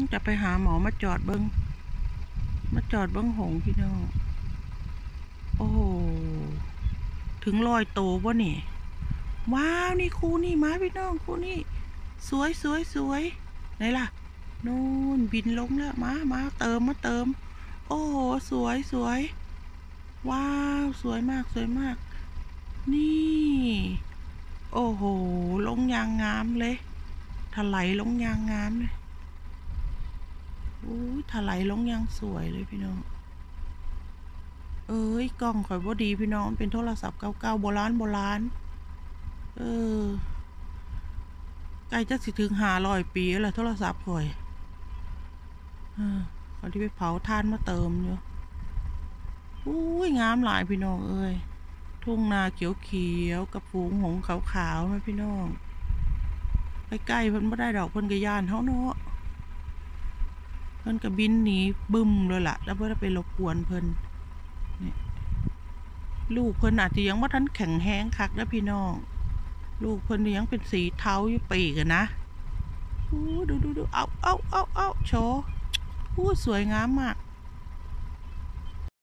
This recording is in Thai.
จะไปหาหมอมาจอดเบิ้งหงพี่น้องโอ้โหถึง100 โตวะนี่ว้าวนี่คู่นี่มาพี่น้องคู่นี่สวยไหนล่ะนู่นบินลงแล้วมาเติมโอ้โหสวยว้าวสวยมากนี่โอ้โหลงยางงามเลยถลายลงยางงามเลยถลายลงยางสวยเลยพี่น้องกล้องข่อยบ่ดีพี่น้องเป็นโทรศัพท์เก่าๆโบราณใกล้จะสิถึง500 ปีแล้วโทรศัพท์ข่อยเขาที่ไปเผาถ่านมาเติมอยู่งามหลายพี่น้องทุ่งนาเขียวกับฝูงหงส์ขาวๆนะพี่น้องไปใกล้เพิ่นไม่ได้ดอกเพิ่นก็ย่านเฮาเนาะเพิ่นก็บินหนีบึ้มเลยล่ะแล้วเพิ่นไปรบกวนเพิ่นนี่ลูกเพิ่นอาจจะยังบ่ทันแข็งแรงคักนะพี่น้องลูกเพิ่นยังเป็นสีเทาอยู่ปีกนะดูเอาโชว์สวยงามมาก